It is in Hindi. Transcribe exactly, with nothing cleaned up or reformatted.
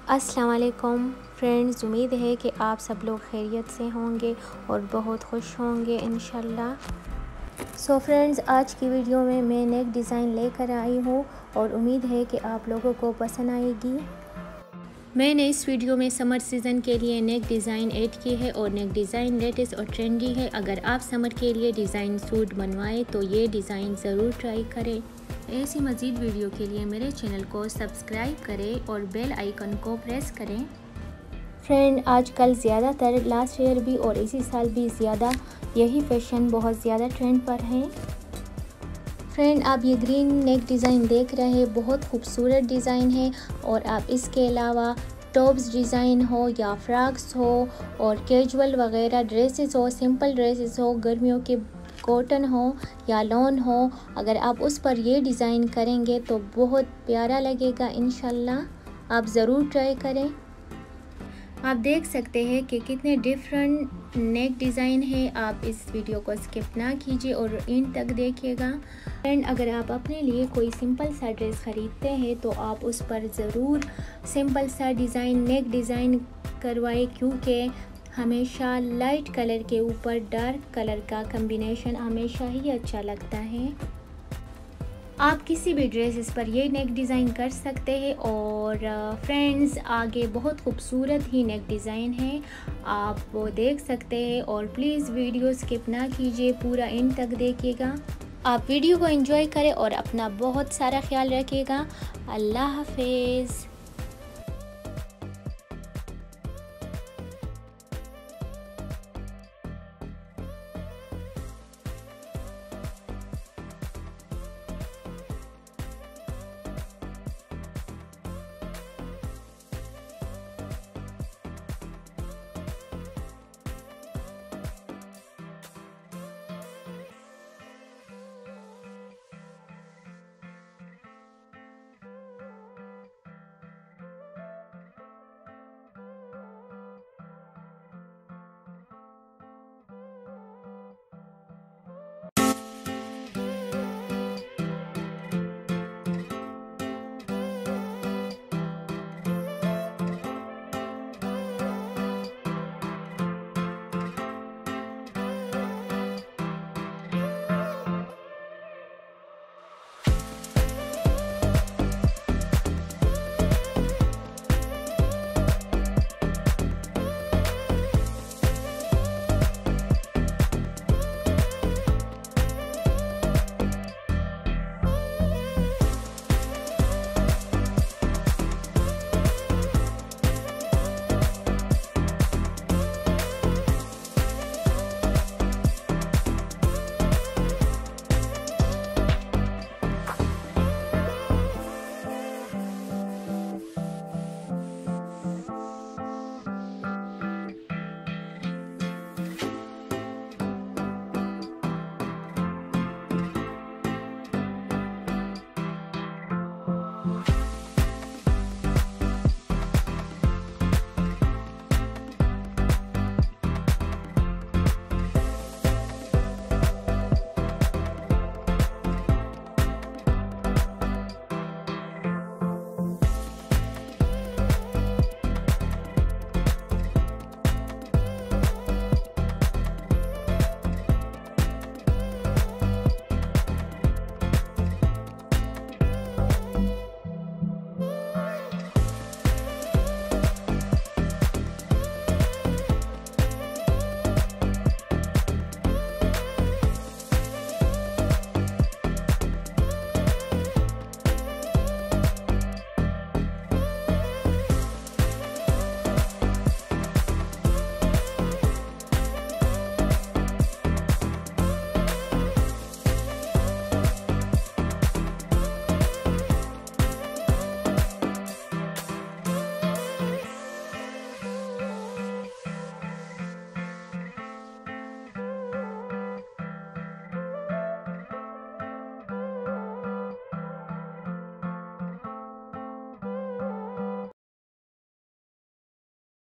अस्सलाम वालेकुम फ्रेंड्स, उम्मीद है कि आप सब लोग खैरियत से होंगे और बहुत खुश होंगे इंशाल्लाह। सो फ्रेंड्स, आज की वीडियो में मैं नेक डिज़ाइन लेकर आई हूँ और उम्मीद है कि आप लोगों को पसंद आएगी। मैंने इस वीडियो में समर सीज़न के लिए नेक डिज़ाइन ऐड की है और नेक डिज़ाइन लेटेस्ट और ट्रेंडी है। अगर आप समर के लिए डिज़ाइन सूट बनवाएं तो ये डिज़ाइन ज़रूर ट्राई करें। ऐसी मज़ीद वीडियो के लिए मेरे चैनल को सब्सक्राइब करें और बेल आइकन को प्रेस करें। फ्रेंड, आजकल ज़्यादातर लास्ट ईयर भी और इसी साल भी ज़्यादा यही फैशन बहुत ज़्यादा ट्रेंड पर है। फ्रेंड, आप ये ग्रीन नेक डिज़ाइन देख रहे हैं, बहुत खूबसूरत डिज़ाइन है और आप इसके अलावा टॉप्स डिज़ाइन हो या फ्रॉक्स हो और कैजुअल वगैरह ड्रेसेस हो, सिंपल ड्रेसेस हो, गर्मियों के कॉटन हो या लॉन हो, अगर आप उस पर ये डिज़ाइन करेंगे तो बहुत प्यारा लगेगा इंशाल्लाह। आप ज़रूर ट्राई करें। आप देख सकते हैं कि कितने डिफरेंट नेक डिज़ाइन है। आप इस वीडियो को स्किप ना कीजिए और इन तक देखिएगा। फ्रेंड, अगर आप अपने लिए कोई सिंपल सा ड्रेस ख़रीदते हैं तो आप उस पर ज़रूर सिंपल सा डिज़ाइन नेक डिज़ाइन करवाएं, क्योंकि हमेशा लाइट कलर के ऊपर डार्क कलर का कॉम्बिनेशन हमेशा ही अच्छा लगता है। आप किसी भी ड्रेसेस पर ये नेक डिज़ाइन कर सकते हैं और फ्रेंड्स, आगे बहुत खूबसूरत ही नेक डिज़ाइन है, आप वो देख सकते हैं। और प्लीज़ वीडियो स्किप ना कीजिए, पूरा एंड तक देखिएगा। आप वीडियो को एंजॉय करें और अपना बहुत सारा ख्याल रखिएगा। अल्लाह हाफिज़।